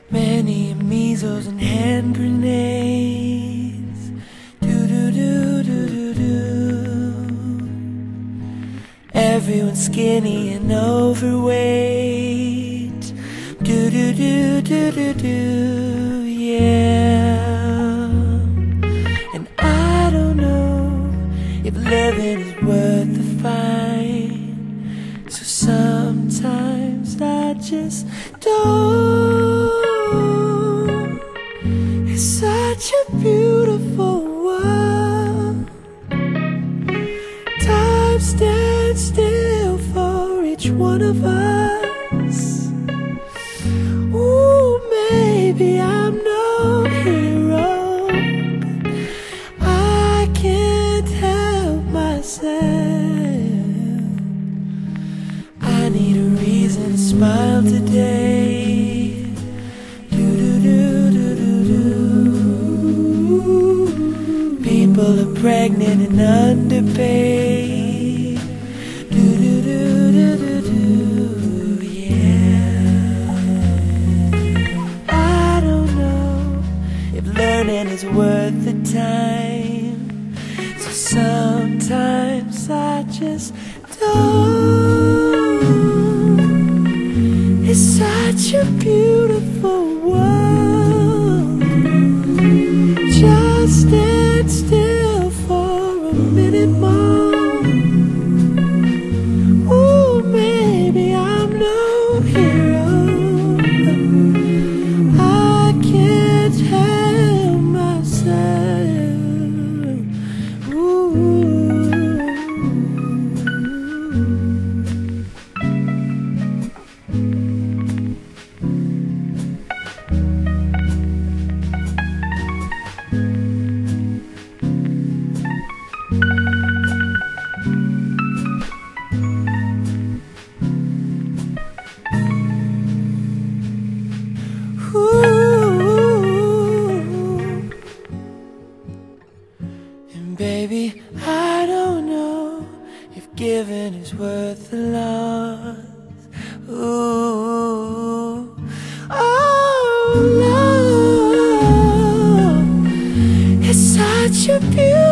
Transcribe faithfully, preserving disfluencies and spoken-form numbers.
Many measles and hand grenades. Do do do do do do. Everyone's skinny and overweight. Do do do do do do. Yeah. And I don't know if living is worth the fight. So sometimes I just don't. It's such a beautiful world. Time stands still for each one of us. Ooh, maybe I'm no hero, but I can't help myself. I need a reason to smile today. Do do do do do do. People are pregnant and underpaid. Do do do do do do. Yeah. I don't know if learning is worth the time. So sometimes I just don't. It's such a beautiful world. Just stand still for a minute more. Ooh, maybe I'm no hero. I can't help myself. Ooh. And baby, I don't know if giving is worth the loss. Ooh, oh, love, it's such a beautiful